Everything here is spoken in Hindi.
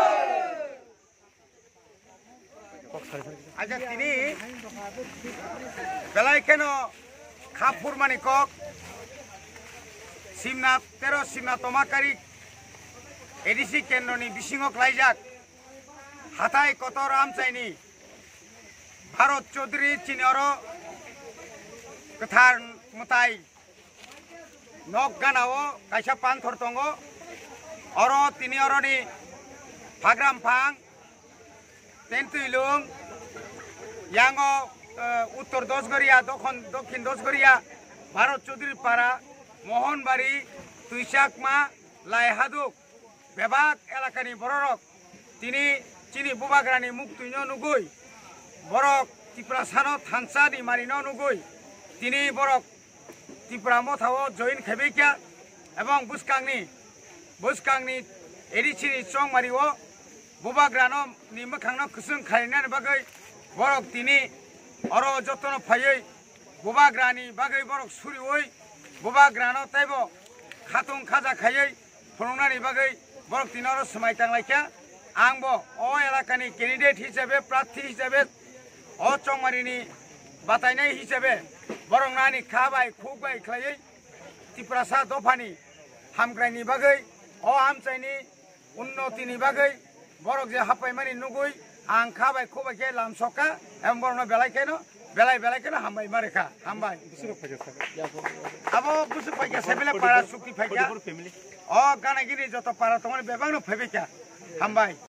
আচ্ছা তিনি বেলায় কেন খাপুর মানিকক শিবনাথ 13 শিবনাথ তমাকারী এডিসি কেন্দ্রনি বিশিঙক লাইজাক হাতায় কত রামচাইনি ভারত চৌধুরী চিনর गोथार मुताय नक गानाव कायसा पानथर दङ अर तिनि अरनि फाग्राम फां तेंतुइलुं यांग उत्तर दसगरिया दक्षिण दसगरिया भारत चौधुरी पारा मोहनबाड़ी तुइसाकमा लाइहादुक बेबाक एलाकानि बररक तिनि चिनि बुबाग्रानि मुख तुइनो नुगुइ बरक त्रिपुरा सानो थानसानि मारिनो नुगुइ তিনি বরক ত্রিপুরা মথাও জয়েন খেবেকিয়া এবং বুসকাংনি এডিসিনি চংমারিও বুবাগ্রানো নিমখাংনো কুসুং খাইনাनि बागै বরক তিনি অর যতন ফাयै বুবাগ্রানি बागै বরক সুরিওই বুবাগ্রানো তাইব খাতুং খাজা খাयै ফরংনাनि बागै বরক তিনি অর समायतां लाइखा आंबो अ एलाकानि कैंडिडेट हिसाबै प्रार्थी हिसाबै अ चंमारिनि बातायनाय हिसाबै बरंनानि खाबाय खुबाय खायै त्रिपुरा सा दफानि हामग्रायनि बागै अ हामचायनि उन्नतिनि बागै बरक जे हापायमानि नुगुइ आं खाबाय खुबायखे लामसका एम बरनो बेलायखेनो हामबाय मारेखा हामबाय आबो बुसु फाइका सेबेले पारा सुक्ति फाइका अ गानागिरि जत पारा तमने बेबांनो फैबेका हामबाय।